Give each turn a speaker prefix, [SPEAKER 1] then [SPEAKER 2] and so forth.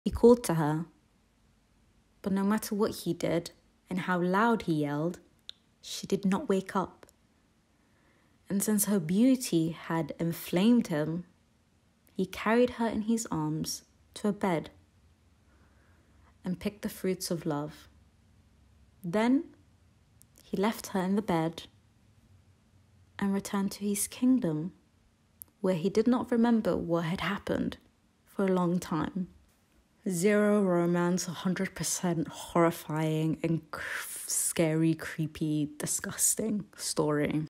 [SPEAKER 1] He called to her, but no matter what he did and how loud he yelled, she did not wake up. And since her beauty had inflamed him, he carried her in his arms to a bed and picked the fruits of love. Then he left her in the bed and returned to his kingdom, where he did not remember what had happened for a long time. Zero romance, 100% horrifying and scary, creepy, disgusting story.